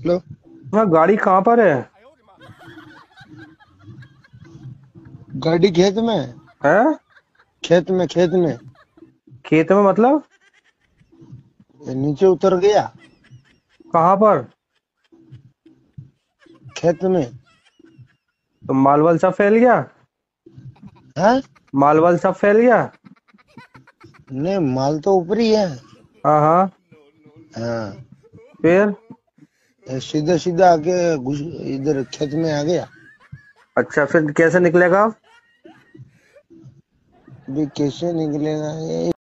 लो। हाँ, गाड़ी कहाँ पर है? गाड़ी खेत में। हैं? खेत में। खेत में मतलब? ये नीचे उतर गया। कहाँ पर? खेत में। तो मालवल सब फैल गया? है। मालवल सब फैल गया? नहीं, माल तो ऊपर ही है। हाँ हाँ। हाँ। फिर? ये सीधा सीधा आके घुस इधर खेत में आ गया। अच्छा, फिर कैसे निकलेगा? अभी कैसे निकलेगा ये।